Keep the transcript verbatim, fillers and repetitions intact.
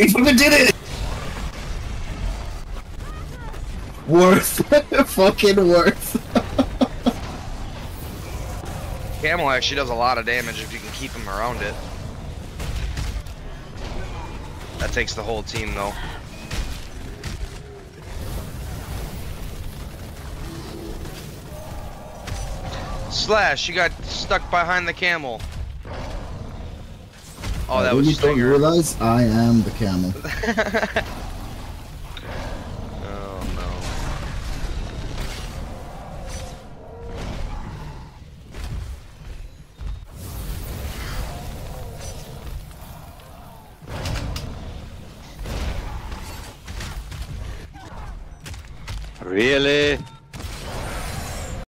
You fucking did it! Worth. Fucking worth. Camel actually does a lot of damage if you can keep him around it. That takes the whole team though. Slash, you got stuck behind the camel. Oh, that I was really don't Stinger. realize I am the camel. Oh no. Really?